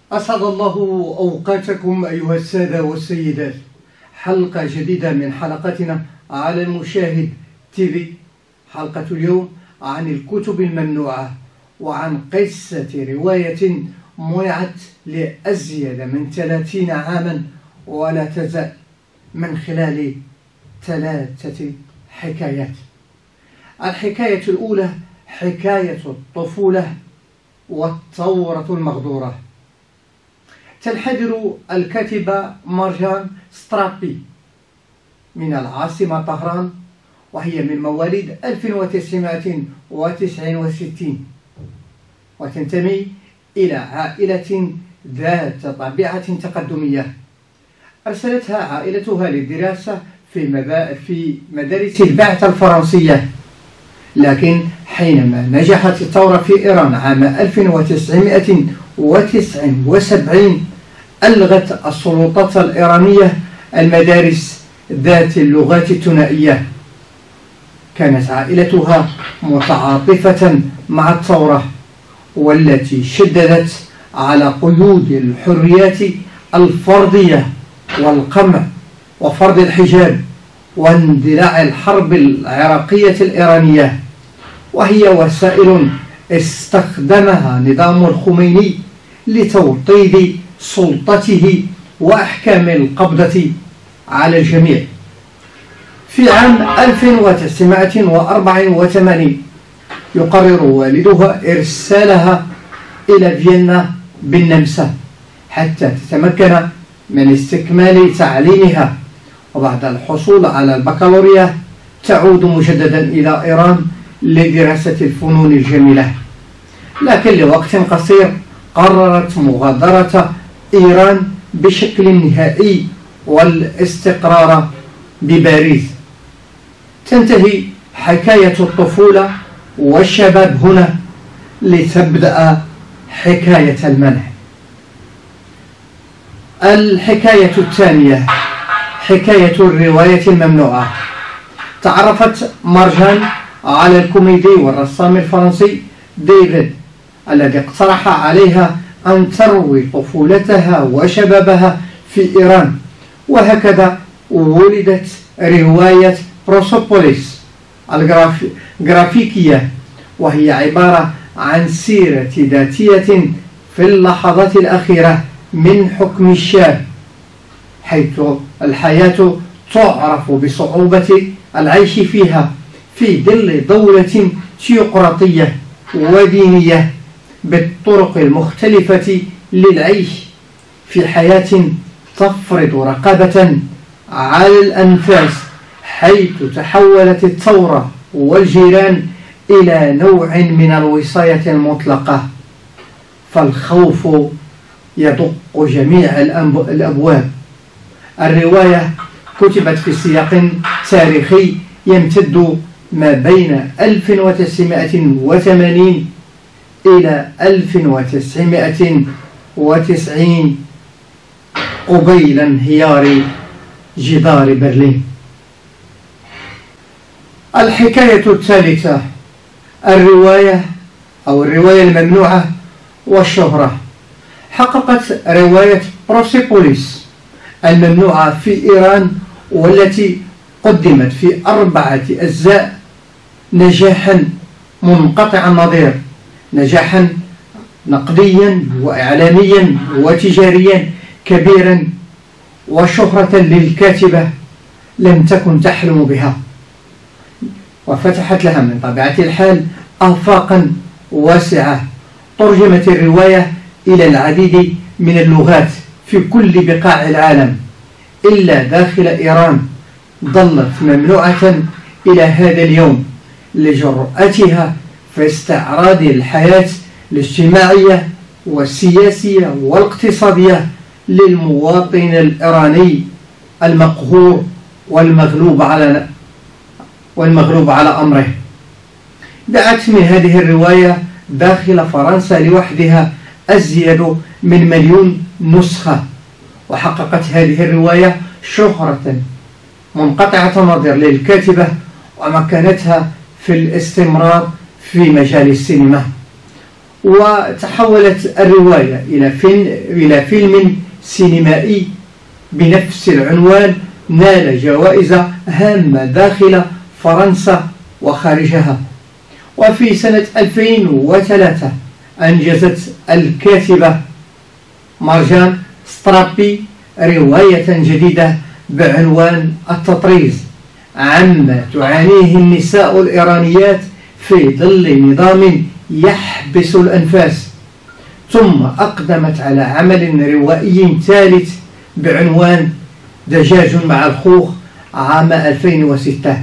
أسعد الله أوقاتكم أيها السادة والسيدات. حلقة جديدة من حلقاتنا على المشاهد تيفي. حلقة اليوم عن الكتب الممنوعة وعن قصة رواية منعت لأزيد من 30 عاما ولا تزال من خلال 3 حكايات. الحكاية الأولى حكاية الطفولة والثورة المغدورة. تنحدر الكاتبة مارجان سترابي من العاصمة طهران، وهي من مواليد 1969 وتنتمي إلى عائلة ذات طبيعة تقدمية. أرسلتها عائلتها للدراسة في مدارس البعثة الفرنسية، لكن حينما نجحت الثورة في إيران عام 1979 ألغت السلطات الإيرانية المدارس ذات اللغات الثنائية. كانت عائلتها متعاطفة مع الثورة، والتي شددت على قيود الحريات الفردية والقمع وفرض الحجاب واندلاع الحرب العراقية الإيرانية، وهي وسائل استخدمها نظام الخميني لتوطيد سلطته وأحكام القبضة على الجميع. في عام 1984 يقرر والدها إرسالها إلى فيينا بالنمسا حتى تتمكن من استكمال تعليمها، وبعد الحصول على البكالوريا تعود مجددا إلى إيران لدراسة الفنون الجميلة، لكن لوقت قصير قررت مغادرة إيران بشكل نهائي والاستقرار بباريس. تنتهي حكاية الطفولة والشباب هنا لتبدأ حكاية المنع. الحكاية الثانية حكاية الرواية الممنوعة. تعرفت مارجان على الكوميدي والرسام الفرنسي ديفيد، الذي اقترح عليها أن تروي طفولتها وشبابها في إيران، وهكذا ولدت رواية بروسوبوليس الجرافيكية، وهي عبارة عن سيرة ذاتية في اللحظات الأخيرة من حكم الشاب، حيث الحياة تعرف بصعوبة العيش فيها في ظل دولة تيوقراطية ودينية بالطرق المختلفة للعيش في حياة تفرض رقابة على الأنفاس، حيث تحولت الثورة والجيران إلى نوع من الوصاية المطلقة، فالخوف يدق جميع الأبواب. الرواية كتبت في سياق تاريخي يمتد ما بين 1980 إلى 1990 قبيل انهيار جدار برلين. الحكاية الثالثة الرواية الممنوعة والشهرة. حققت رواية بروسيبوليس الممنوعة في إيران، والتي قدمت في 4 أجزاء، نجاحا منقطع النظير، نجاحا نقديا وإعلاميا وتجاريا كبيرا، وشهرة للكاتبة لم تكن تحلم بها، وفتحت لها من طبيعة الحال آفاقا واسعة. ترجمت الرواية إلى العديد من اللغات في كل بقاع العالم إلا داخل إيران، ظلت ممنوعة إلى هذا اليوم لجرأتها في استعراض الحياة الاجتماعية والسياسية والاقتصادية للمواطن الإيراني المقهور والمغلوب على أمره. دعت من هذه الرواية داخل فرنسا لوحدها أزيد من 1,000,000 نسخة، وحققت هذه الرواية شهرة منقطعة النظير للكاتبة ومكنتها في الاستمرار في مجال السينما. وتحولت الرواية إلى فيلم سينمائي بنفس العنوان نال جوائز هامة داخل فرنسا وخارجها. وفي سنة 2003 أنجزت الكاتبة مارجان سترابي رواية جديدة بعنوان التطريز عما تعانيه النساء الإيرانيات في ظل نظام يحبس الأنفاس، ثم أقدمت على عمل روائي ثالث بعنوان دجاج مع الخوخ عام 2006.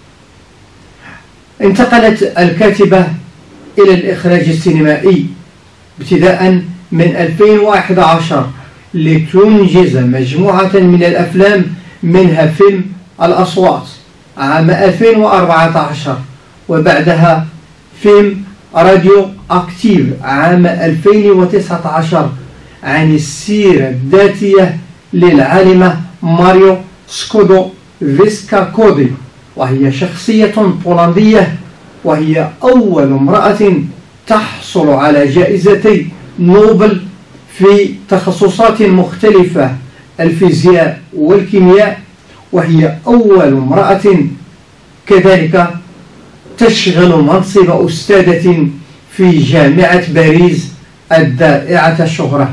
انتقلت الكاتبة إلى الإخراج السينمائي ابتداء من 2011 لتنجز مجموعة من الأفلام، منها فيلم الأصوات عام 2014، وبعدها فيلم راديو أكتيف عام 2019 عن السيرة الذاتية للعالمة ماريو سكودوفسكا-كودي، وهي شخصية بولندية، وهي أول امرأة تحصل على جائزتي نوبل في تخصصات مختلفة، الفيزياء والكيمياء، وهي أول امرأة كذلك تشغل منصب أستاذة في جامعة باريس الدائعة الشهرة.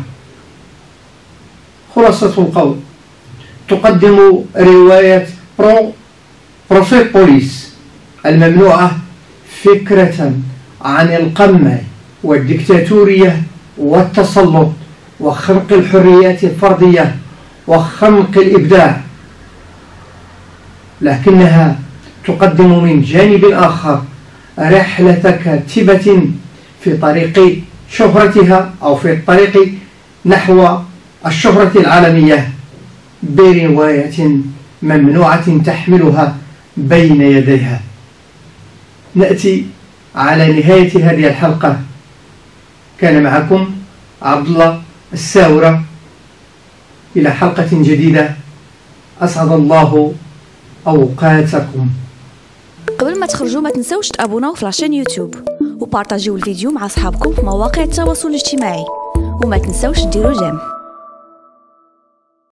خلاصة القول، تقدم رواية بروسيبوليس الممنوعة فكرة عن القمع والديكتاتورية والتسلط وخنق الحريات الفردية وخنق الإبداع، لكنها تقدم من جانب آخر رحلة كاتبة في طريق شهرتها أو في الطريق نحو الشهرة العالمية برواية ممنوعة تحملها بين يديها. نأتي على نهاية هذه الحلقة. كان معكم عبد الله الساورة، إلى حلقة جديدة، أسعد الله أوقاتكم. قبل ما تخرجوا ما تنسوش تابوناو في لاشين يوتيوب وبارطاجيو الفيديو مع أصحابكم في مواقع التواصل الاجتماعي، وما تنسوش ديروا جيم.